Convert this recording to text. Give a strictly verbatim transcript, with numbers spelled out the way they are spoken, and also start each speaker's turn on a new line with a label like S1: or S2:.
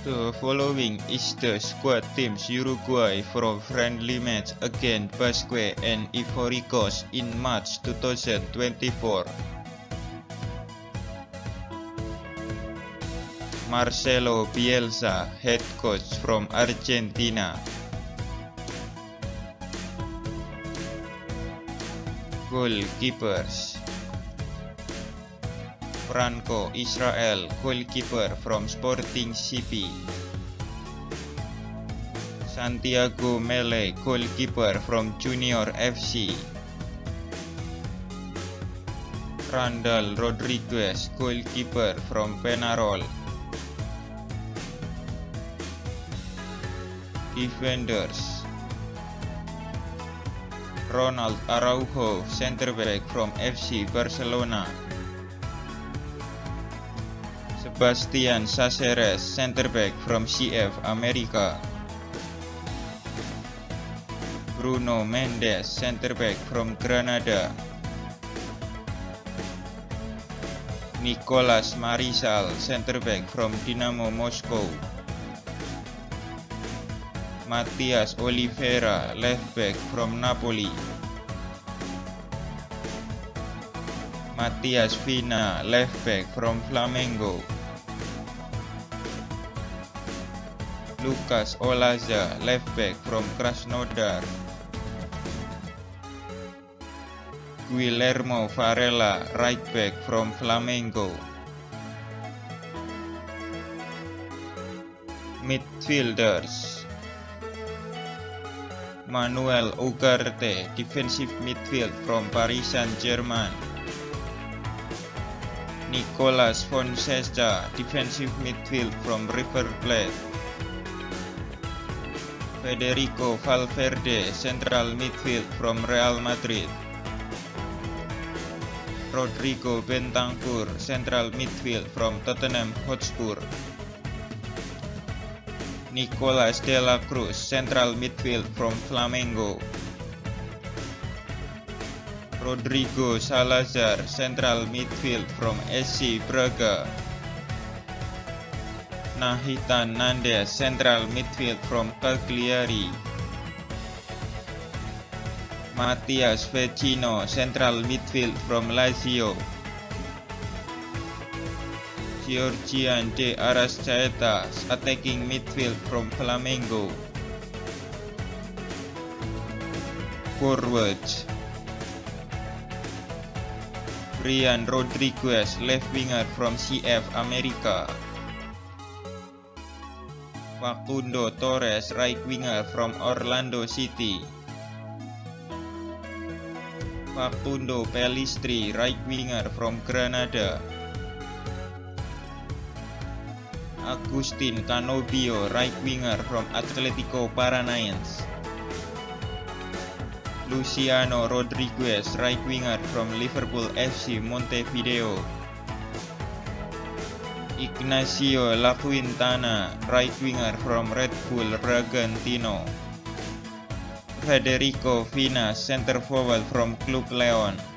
S1: The following is the squad teams Uruguay for friendly match against Basque and Ivory Coast in March two thousand twenty-four. Marcelo Bielsa, head coach from Argentina. Goalkeepers: Franco Israel, goalkeeper from Sporting C P. Santiago Mele, goalkeeper from Junior F C. Randall Rodriguez, goalkeeper from Peñarol. Defenders: Ronald Araujo, center back from F C Barcelona. Sebastian Cáceres, center back from C F America. Bruno Mendes, center back from Granada. Nicolas Marisal, center back from Dinamo Moscow. Matias Oliveira, left back from Napoli. Matias Vina, left back from Flamengo. Lucas Olaza, left back from Krasnodar. Guillermo Varela, right back from Flamengo. Midfielders: Manuel Ugarte, defensive midfield from Paris Saint-Germain. Nicolas Fonseca, defensive midfield from River Plate. Federico Valverde, central midfield from Real Madrid. Rodrigo Bentancur, central midfield from Tottenham Hotspur. Nicolas de la Cruz, central midfield from Flamengo. Rodrigo Salazar, central midfield from S C Braga. Nahitan Nandes, central midfield from Cagliari. Matias Vecino, central midfield from Lazio. Georgian de Arrascaeta, attacking midfield from Flamengo. Forwards: Brian Rodriguez, left winger from C F America. Facundo Torres, right winger from Orlando City. Facundo Pellistri, right winger from Granada. Agustin Canobio, right winger from Atletico Paranaense. Luciano Rodriguez, right winger from Liverpool F C Montevideo. Ignacio Lafuentana, right winger from Red Bull Bragantino. Federico Vina, center forward from Club Leon.